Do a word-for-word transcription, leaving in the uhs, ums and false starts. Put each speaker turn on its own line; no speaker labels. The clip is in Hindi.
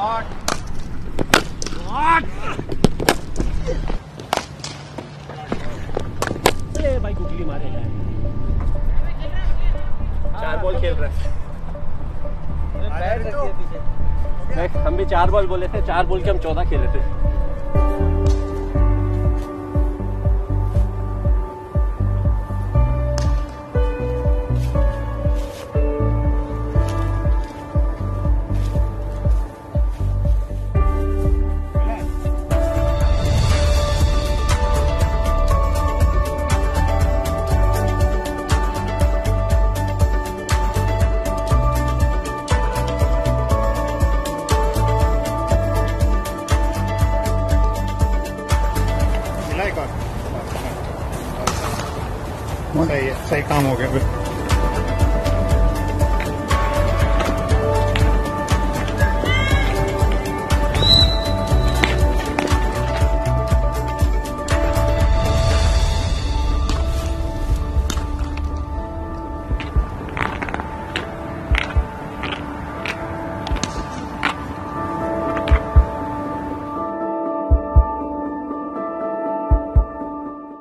अरे भाई गुगली मारे जाए।
चार बॉल खेल रहे हैं। हम भी चार बॉल बोले थे, चार बॉल के हम चौदह खेले थे।
सही है, सही काम हो गया फिर।